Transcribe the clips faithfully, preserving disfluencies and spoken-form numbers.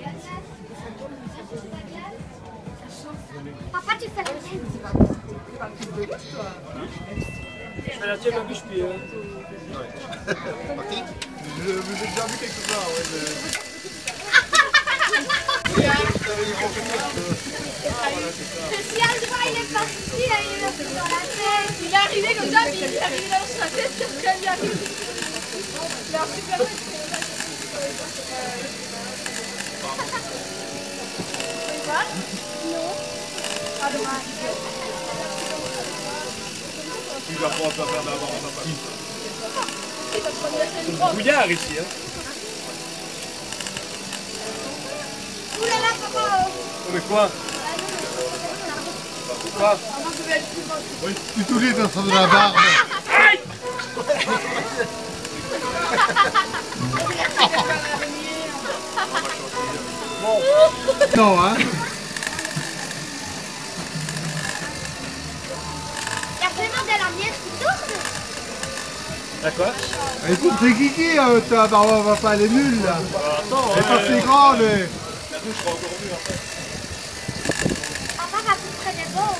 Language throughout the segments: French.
Papa, tu fais la tête. Je fais la tienne ma biche puis... Euh... Parti. Je vous ai déjà vu quelque part, ouais. Mais... Si Aldra il est parti, il est parti dans la tête. Il est arrivé comme ça, puis il est arrivé dans sa tête, puis après il arrive. Il a un super tête. Non. Ah dommage. Tu vas pouvoir pas faire d'avant, on va pas. C'est le brouillard ici, hein. Ouh là là, papa. Oh, mais quoi? Quoi? Oui, tu touches dans son de la barbe. Aïe! Non, hein? Il y a vraiment de la mienne qui tourne. D'accord. Écoute, c'est Kiki, euh, ta barbe va pas, elle est nulle là. Attends, Elle est pas si grande, mais. Papa va plus près des bords.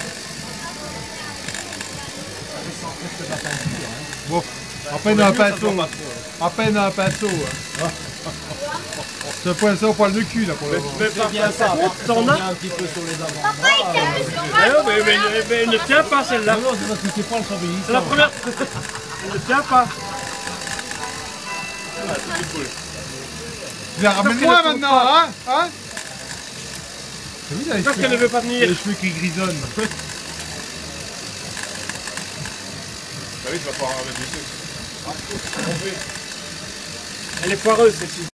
Bon, à peine un pinceau. À peine un pinceau. Hein. C'est un poinçon au poil de cul là pour le moment. c'est bien ça. T'en as? Papa, il tient plus sur moi. Ah non, mais, mais, mais elle ne tient pas celle-là. Non, c'est parce que c'est pas le surveillant. C'est la première. Elle ne tient pas. Tu la ramènes moi maintenant, hein? Hein? T'as vu, il a les Parce qu'elle ne cheveux- veut pas il a venir. les cheveux qui grisonnent. Ah oui, tu vas pouvoir remettre du sucre. Elle est foireuse celle-ci.